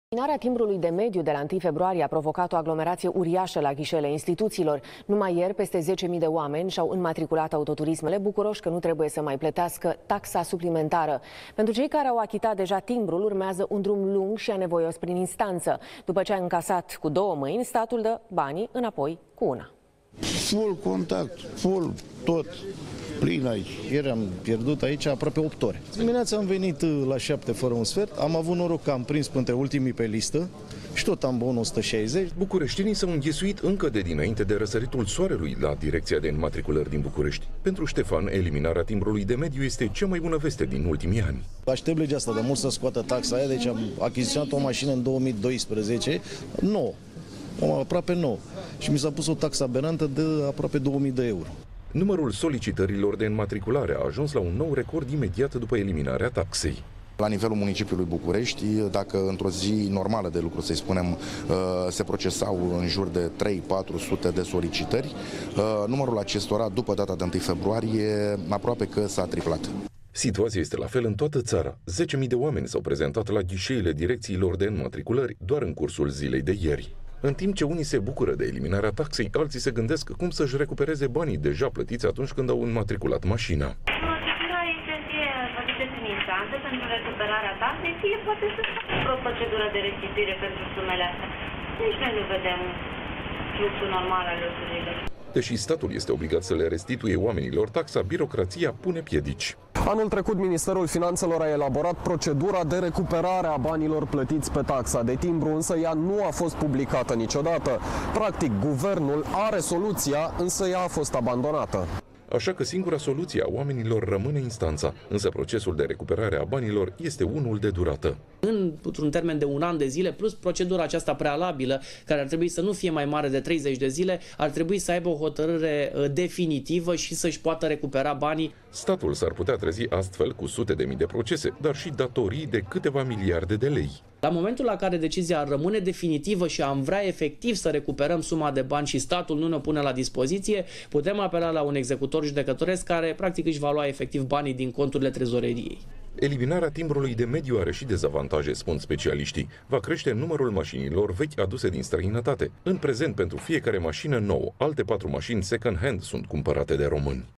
Eliminarea timbrului de mediu de la 1 februarie a provocat o aglomerație uriașă la ghișele instituțiilor. Numai ieri, peste 10.000 de oameni și-au înmatriculat autoturismele bucuroși că nu trebuie să mai plătească taxa suplimentară. Pentru cei care au achitat deja timbrul, urmează un drum lung și anevoios prin instanță. După ce a încasat cu două mâini, statul dă banii înapoi cu una. Full contact, full, tot. Plin aici. Ieri am pierdut aici aproape 8 ore. Dimineața am venit la 7 fără un sfert, am avut noroc că am prins printre ultimii pe listă și tot am bun 160. Bucureștinii s-au înghesuit încă de dinainte de răsăritul soarelui la Direcția de Înmatriculări din București. Pentru Ștefan, eliminarea timbrului de mediu este cea mai bună veste din ultimii ani. Aștept legea asta de mult să scoată taxa aia, deci am achiziționat o mașină în 2012, nouă, aproape nouă, și mi s-a pus o taxă aberantă de aproape 2000 de euro. Numărul solicitărilor de înmatriculare a ajuns la un nou record imediat după eliminarea taxei. La nivelul municipiului București, dacă într-o zi normală de lucru, să-i spunem, se procesau în jur de 300-400 de solicitări, numărul acestora, după data de 1 februarie, aproape că s-a triplat. Situația este la fel în toată țara. 10.000 de oameni s-au prezentat la ghișeile direcțiilor de înmatriculări doar în cursul zilei de ieri. În timp ce unii se bucură de eliminarea taxei, alții se gândesc cum să-și recupereze banii deja plătiți atunci când au înmatriculat mașina. Procedura este fie faceți în instanță pentru recuperarea taxei, fie poate să facă o procedură de restituire pentru sumele astea. Nici noi nu vedem fluxul normal al lucrurilor. Deși statul este obligat să le restituie oamenilor taxa, birocrația pune piedici. Anul trecut, Ministerul Finanțelor a elaborat procedura de recuperare a banilor plătiți pe taxa de timbru, însă ea nu a fost publicată niciodată. Practic, guvernul are soluția, însă ea a fost abandonată. Așa că singura soluție a oamenilor rămâne instanța, însă procesul de recuperare a banilor este unul de durată. Într-un termen de un an de zile, plus procedura aceasta prealabilă, care ar trebui să nu fie mai mare de 30 de zile, ar trebui să aibă o hotărâre definitivă și să-și poată recupera banii. Statul s-ar putea trezi astfel cu sute de mii de procese, dar și datorii de câteva miliarde de lei. La momentul la care decizia rămâne definitivă și am vrea efectiv să recuperăm suma de bani și statul nu ne pune la dispoziție, putem apela la un executor judecătoresc care practic își va lua efectiv banii din conturile trezoreriei. Eliminarea timbrului de mediu are și dezavantaje, spun specialiștii. Va crește numărul mașinilor vechi aduse din străinătate. În prezent, pentru fiecare mașină nouă, alte 4 mașini second-hand sunt cumpărate de români.